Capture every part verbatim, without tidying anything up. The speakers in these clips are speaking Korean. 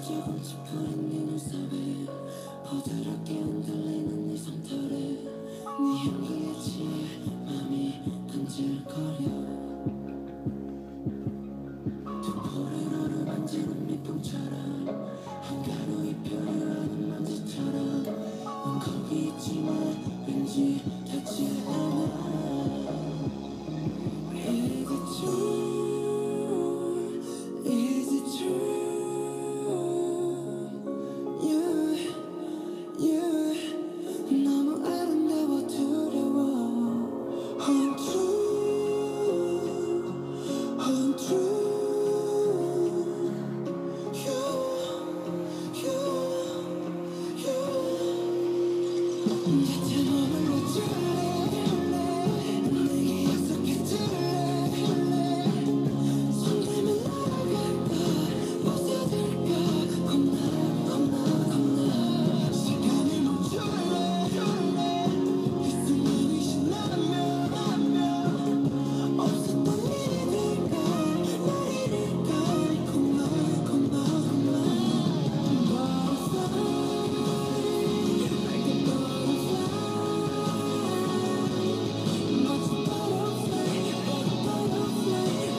조금 찌푸린 네 눈썹에 부드럽게 흔들리는 네 손털에 네 향기에 취해 맘이 간질거려 두 포레로를 만지는蜜蜂처럼 한가로이 표현하는 먼지처럼 넌 거기 있지만 왠지 닿지 않아 Is it true? Is it true? Yeah, yeah. 너무 아름다워 두려워 Untrue, untrue You, you, you 곁에 머물러 줄래 내게 약속해줄래 손 대면 날아갈까 벗어들까 겁나 겁나 겁나 시간을 멈출래 이 순간이 신나면 없었던 일이 될까 날 잃을까 겁나 겁나 겁나 Butterfly like a butterfly 멋진 butterfly butterfly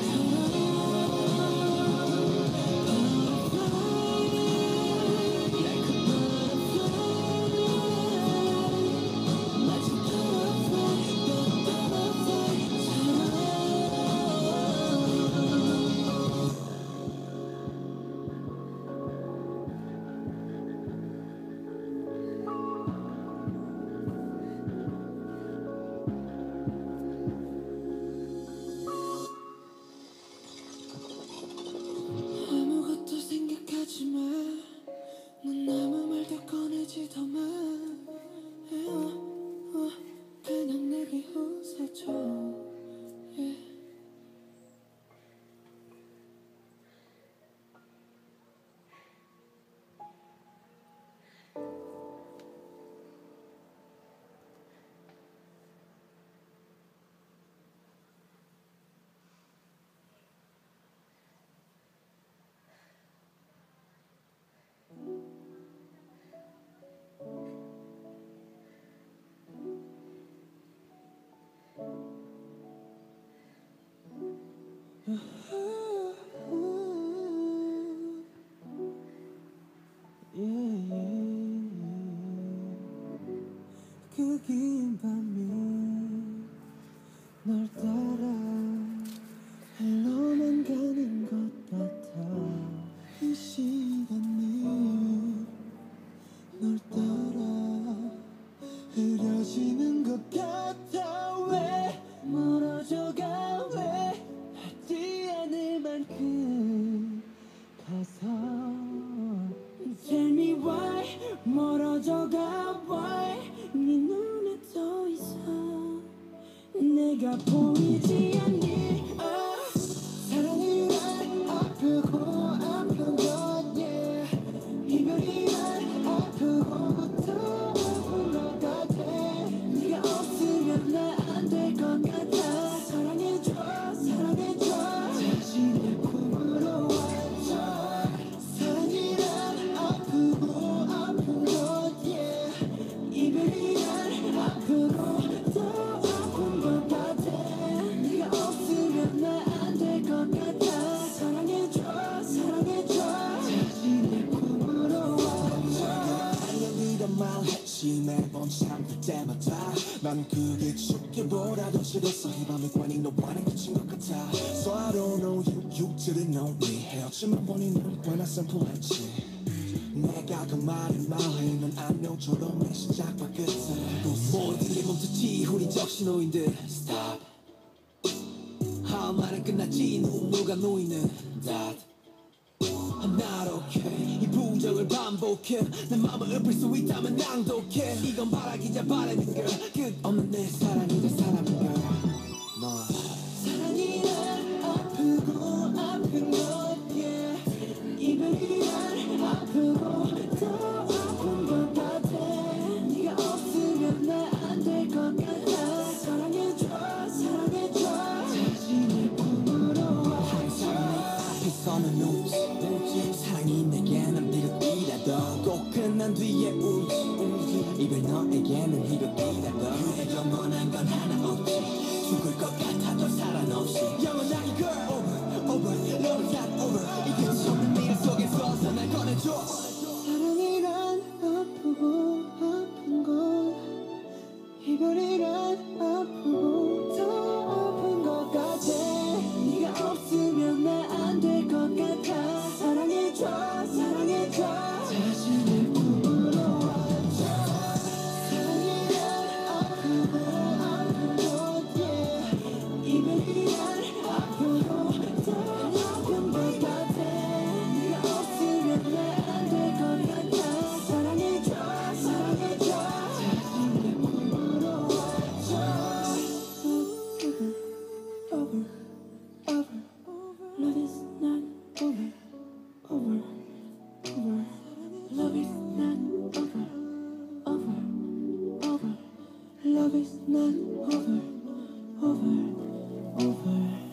아무것도 생각하지 마. 넌 아무 말도 꺼내지도 마. 어, 어, 그냥 내게 웃어줘. Yeah. 그 긴 밤이 널 따라 헬로만 가는 것 같아 이 시간이 널 따라 흐려지는 것 같아 왜 멀어져가 왜 하지 않을 만큼 가서 Tell me why 멀어져가 why 네 눈에 또 있어 내가 보이지 않니 oh. 사랑이란 아프고 아픈 것 yeah. 이별이란 아프고 더 아픈 것 같아 네가 없으면 나 안 될 것 같아 사랑해줘 사랑해줘 다시 내 품으로 와줘 사랑이란 아프고 아픈 것 yeah. 이별이란 아프고 더 아픈 것 같아 네가 없으면 나 안 될 것 같아 사랑해줘 사랑해줘 다시 내 품으로 와줘 이런 말 했지 매번 잠들 때마다 난 그게 죽기보다도 싫었어 이 밤에 괜히 너와 난 겹친 것 같아 So I don't know you, you didn't know me 헤어지만 보니 넌 꽤나 심플했지 내가 그 말을 말해 넌 안녕처럼 내 시작과 끝을 모두들이 멈췄지 우린 적신호인들 Stop 할 말은 끝났지 누가 놓이는 that I'm not okay 이 부정을 반복해 내 맘을 읊을 수 있다면 낭독해 이건 바라기자 바라는 걸 끝없는 내 사랑이자 사람인 걸 너 사랑이란 아프고 아픈 것 yeah. 이별이란 아프고 더 아픈 것 같아 네가 없으면 나 안 될 것 같아 사랑해줘 사랑해줘 다시 내 품으로 와 항상 내 앞에서는 웃지 사랑이 내게 난 네가 난 뒤에 울지 이별 너에게는 희극이라도 그래 영원한 건 하나 없지 죽을 것 같아도 살아없이 영원하게 girl over over love's not over 이 끝이 없는 미래 속에서 날 꺼내줘 사랑이란 아프고 아픈 것 이별이란 아프고 더 아픈 것 같아 네가 없으면 나 안 될 것 같아 사랑해줘 사랑해줘 자신의 품으로 와줘 사랑이란 아프고 아픈 것 yeah. 이별이란 아프고 더 아픈 것 같아 네가 없으면 나 안 될 것 같아 사랑해줘 사랑해줘 자신의 품으로 와줘 over over love is not over over over love is not over over over love is not over over over